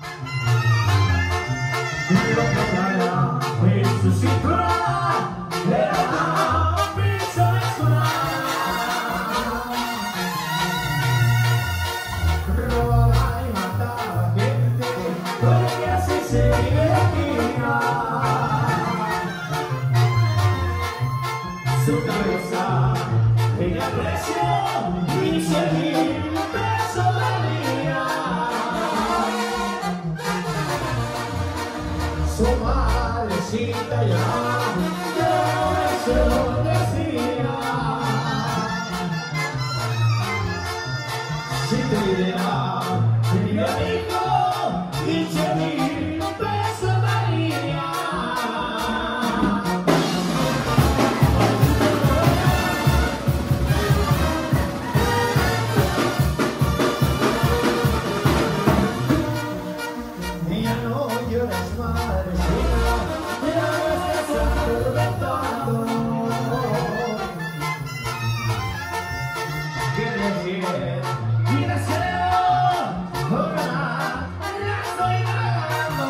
lo que traía en su cintura era un piso de robaba y mataba gente porque así se divertía. Su cabeza tenía precio y 100.000 pesos valía. Su madrecita ya se lo decía. Si te dirá, tenía hijo y 100.000 pesos valía. Niña, no llores, madrecita, ya me estás atormentando. Que decir y deseo, ahora la estoy pagando.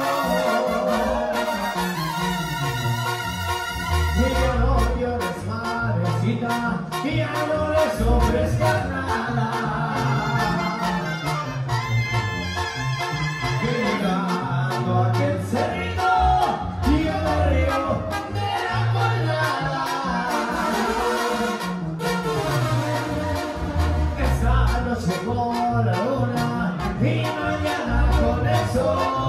Niña, no llores, madrecita, y ya no les ofrezcas nada. Llegando a aquel cerrito y al río de la colada. Esta noche con la luna y mañana con el sol.